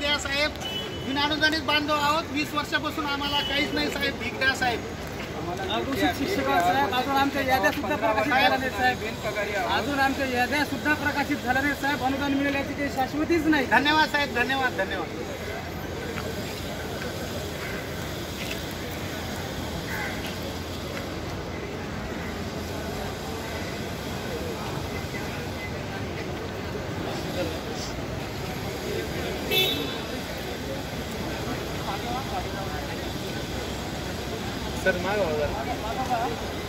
द्या साहेब. विनाअनुदानित बांधव आहोत. 20 वर्षापासून आम्हाला काहीच नाही साहेब. भीक द्या साहेब. अघोषित शिक्षक साहेब, अजून आमच्या याद्या सुद्धा प्रकाशित झाल्या नाहीत साहेब. अजून आमच्या याद्या सुद्धा प्रकाशित झाल्या नाहीत साहेब. अनुदान मिळेल याची काही शाश्वतीच नाही. धन्यवाद साहेब. धन्यवाद. धन्यवाद. सर मागवा.